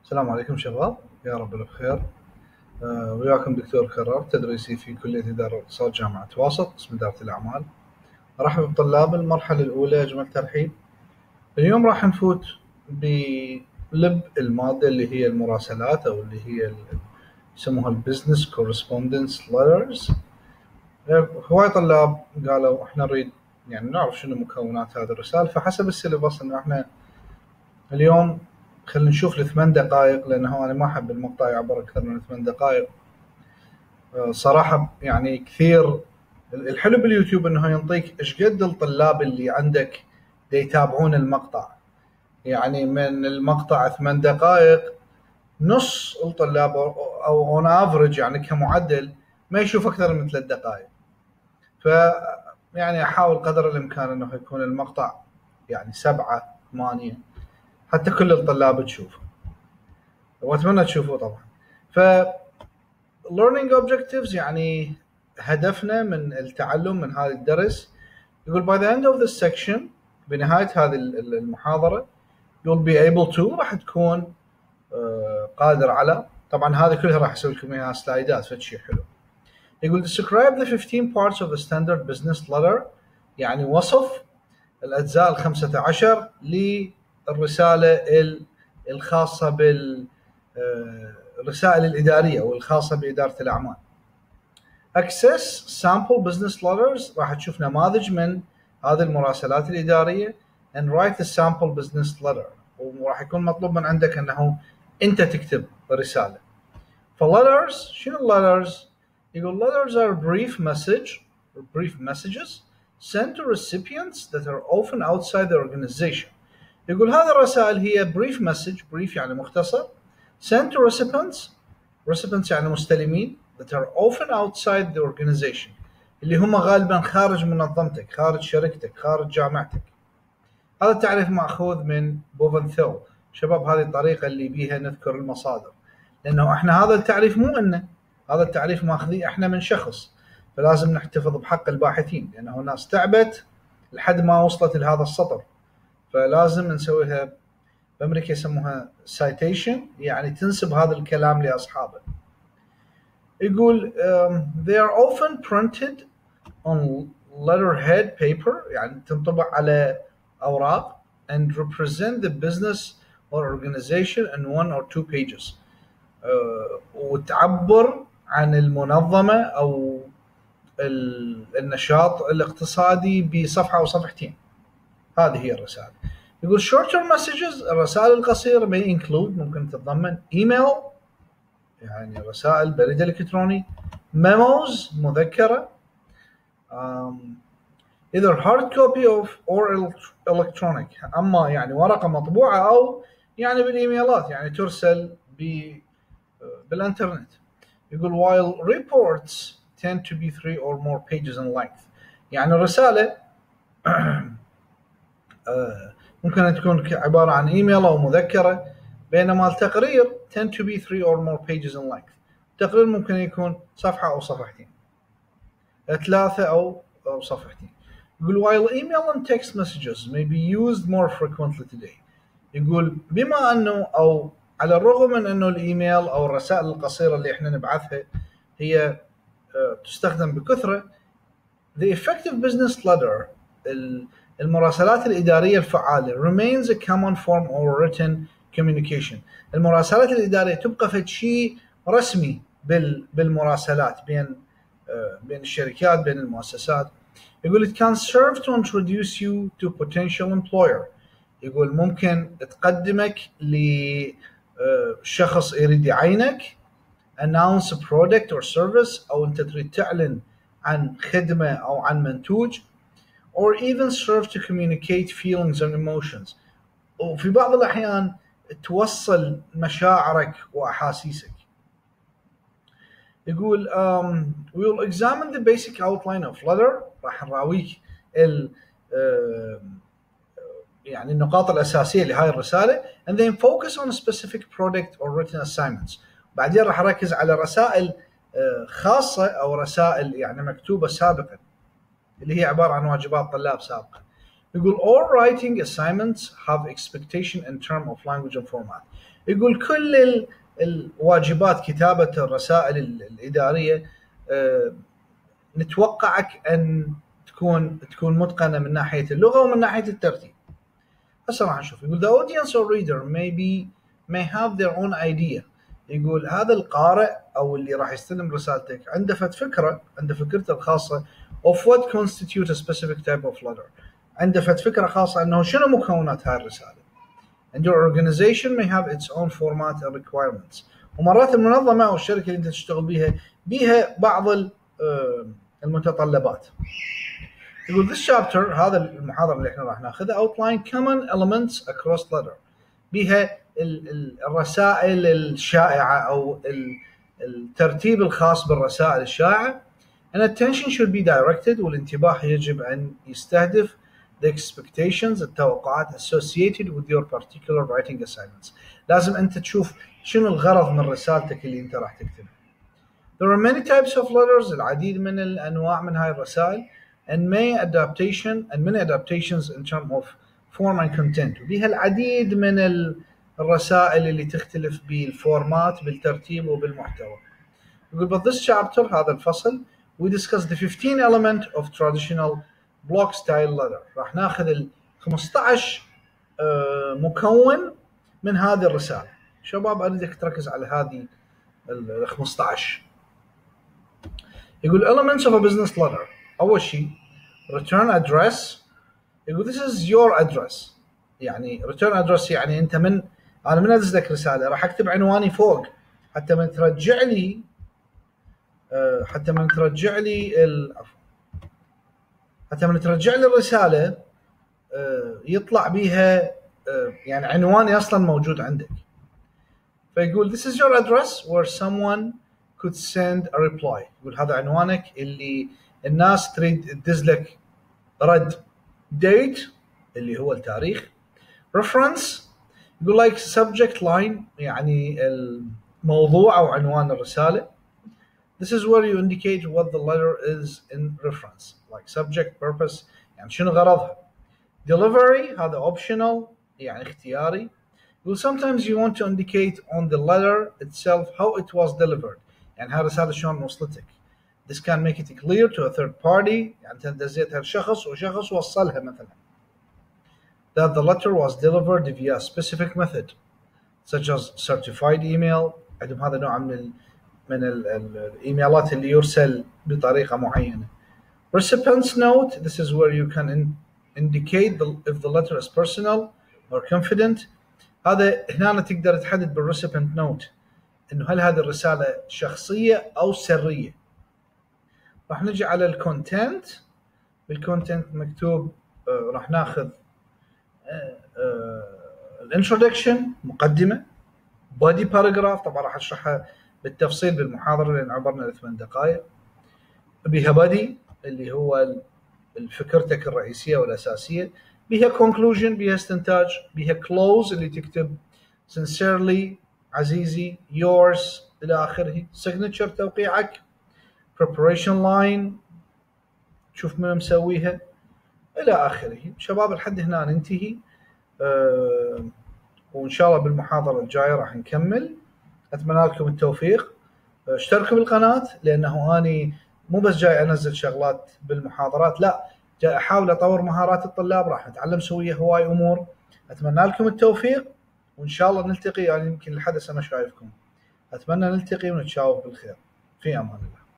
السلام عليكم شباب، يا رب بخير. وياكم دكتور كرار، تدريسي في كلية إدارة واقتصاد جامعة واسط، قسم إدارة الأعمال. أرحب بطلاب المرحلة الأولى، أجمل ترحيب. اليوم راح نفوت بلب المادة اللي هي المراسلات، أو اللي هي يسموها البزنس كورسبوندنس ليترز. هواي طلاب قالوا احنا نريد يعني نعرف شنو مكونات هذه الرسالة، فحسب السيلبس انه احنا اليوم خلينا نشوف ال8 دقائق، لانه انا ما احب المقطع يعبر اكثر من 8 دقائق. صراحه يعني كثير الحلو باليوتيوب انه ينطيك ايش قد الطلاب اللي عندك دي يتابعون المقطع. يعني من المقطع 8 دقائق نص الطلاب او اون افريج يعني كمعدل ما يشوف اكثر من 3 دقائق. ف يعني احاول قدر الامكان انه يكون المقطع يعني 7 8 حتى كل الطلاب تشوفه، واتمنى تشوفوه طبعا. ف learning objectives يعني هدفنا من التعلم من هذا الدرس. يقول by the end of this section، بنهاية هذه المحاضرة you'll be able to، راح تكون قادر على، طبعا هذا كلها راح اسوي لكم اياها سلايدات فشي حلو. يقول describe the 15 parts of a standard business letter، يعني وصف الأجزاء 15 للرسالة الخاصة بالرسائل الإدارية أو الخاصة بإدارة الأعمال. Access sample business letters، راح تشوف نماذج من هذه المراسلات الإدارية and write the sample business letter، وراح يكون مطلوب من عندك أنه أنت تكتب رسالة. فletters شنو letters؟ يقول letters are brief messages sent to recipients that are often outside the organization. يقول هذه الرسائل هي brief message، brief يعني مختصر، sent to recipients يعني مستلمين، that are often outside the organization اللي هم غالبا خارج منظمتك، خارج شركتك، خارج جامعتك. هذا التعريف مأخوذ من بوفنثيل. شباب هذه الطريقة اللي بيها نذكر المصادر، لأنه احنا هذا التعريف مو إنه، هذا التعريف ماخذيه احنا من شخص، فلازم نحتفظ بحق الباحثين، لأنه ناس تعبت لحد ما وصلت لهذا السطر، فلازم نسويها بأمريكا يسموها citation، يعني تنسب هذا الكلام لأصحابه. يقول they are often printed on letterhead paper، يعني تنطبع على أوراق and represent the business or organization in 1 or 2 pages، وتعبر عن المنظمة أو النشاط الاقتصادي بصفحة أو صفحتين. هذه هي الرسالة. يقول shorter messages، الرسائل القصيرة may include، ممكن تتضمن email يعني رسائل بريد إلكتروني، memos مذكرة، either hard copy of or electronic، أما يعني ورقة مطبوعة أو يعني بالإيميلات، يعني ترسل بالإنترنت. يقول while reports tend to be 3 or more pages in length، يعني الرسالة ممكن أن تكون عبارة عن إيميل أو مذكرة، بينما التقرير tend to be 3 or more pages in length، التقرير ممكن يكون صفحة أو صفحتين، 3 أو صفحتين. يقول while email and text messages may be used more frequently today، يقول بما أنه أو على الرغم من أنه الإيميل أو الرسائل القصيرة اللي إحنا نبعثها هي تستخدم بكثرة، the effective business letter، المراسلات الإدارية الفعالة remains a common form of written communication، المراسلات الإدارية تبقى فد شيء رسمي بالمراسلات بين الشركات، بين المؤسسات. يقول it can serve to introduce you to potential employer، يقول ممكن تقدمك لشخص يريد يعينك، announce a product or service، أو أنت تريد تعلن عن خدمة أو عن منتوج، or even serve to communicate feelings and emotions، وفي بعض الأحيان توصل مشاعرك وأحاسيسك. يقول we will examine the basic outline of letter، راح نراويك يعني النقاط الأساسية لهاي الرسالة، and then focus on a specific product or written assignments، بعدين راح أركز على رسائل خاصة أو رسائل يعني مكتوبة سابقا اللي هي عبارة عن واجبات طلاب سابقا. يقول all writing assignments have expectation in terms of language and format، يقول كل الواجبات كتابة الرسائل الإدارية نتوقعك أن تكون متقنة من ناحية اللغة ومن ناحية الترتيب. هسه راح نشوف. يقول the audience or reader may have their own idea. يقول هذا القارئ أو اللي راح يستلم رسالتك عنده فكرته الخاصة of what constitute a specific type of letter. عنده فكرة خاصة أنه شنو مكونات هاي الرسالة. and your organization may have its own format and requirements. ومرات المنظمة أو الشركة اللي أنت تشتغل بيها بعض المتطلبات. يقول this chapter هذا المحاضرة اللي احنا راح ناخذها outline common elements across letter. بيها الرسائل الشائعة أو الترتيب الخاص بالرسائل الشائعة. and attention should be directed والانتباه يجب أن يستهدف the expectations التوقعات associated with your particular writing assignments. لازم أنت تشوف شنو الغرض من رسالتك اللي أنت راح تكتبها. There are many types of letters العديد من الأنواع من هاي الرسائل and many adaptations in terms of form and content. وبيها العديد من الرسائل اللي تختلف بالفورمات بالترتيب وبالمحتوى. يقول but this chapter هذا الفصل we discuss the 15 element of traditional block style letter. راح ناخذ ال 15 مكون من هذه الرسالة. شباب أريدك تركز على هذه ال 15. يقول elements of a business letter. أول شيء return address. يقول this is your address. يعني return address يعني أنت أنا من أدز لك رسالة راح أكتب عنواني فوق حتى من ترجع لي الرسالة يطلع بيها يعني عنواني أصلا موجود عندك. فيقول this is your address where someone could send a reply. يقول هذا عنوانك اللي الناس تريد تدز لك رد. date اللي هو التاريخ. reference يقول like subject line يعني الموضوع أو عنوان الرسالة. this is where you indicate what the letter is in reference like subject purpose يعني شنو غرضها. delivery هذا optional يعني اختياري. يقول sometimes you want to indicate on the letter itself how it was delivered يعني هاي الرسالة شلون وصلتك. this can make it clear to a third party يعني تدزيتها لشخص وشخص وصلها مثلا. that the letter was delivered via a specific method such as certified email. عندهم هذا نوع من الإيميلات اللي يرسل بطريقة معينة. recipient's note this is where you can indicate if the letter is personal or confident. هذا هنا تقدر تحدد بالrecipient note إنه هل هذه الرسالة شخصية أو سرية. راح نجي على الكونتنت. بالكونتنت مكتوب راح ناخذ الانترودكشن مقدمة body paragraph طبعا راح أشرحها بالتفصيل بالمحاضرة لأن عبرنا 8 دقائق. بيها body اللي هو فكرتك الرئيسية والأساسية. بيها conclusion بيها استنتاج. بيها close اللي تكتب sincerely عزيزي yours إلى آخره. signature توقيعك. preparation line تشوف من مسويها إلى آخره. شباب لحد هنا ننتهي وإن شاء الله بالمحاضرة الجاية راح نكمل. أتمنى لكم التوفيق. اشتركوا بالقناة لأنه أني مو بس جاي أنزل شغلات بالمحاضرات لا جاي أحاول أطور مهارات الطلاب. راح نتعلم سوية هواي أمور. أتمنى لكم التوفيق وإن شاء الله نلتقي يعني يمكن لحد سنة شايفكم. أتمنى نلتقي ونتشاوف بالخير. في أمان الله.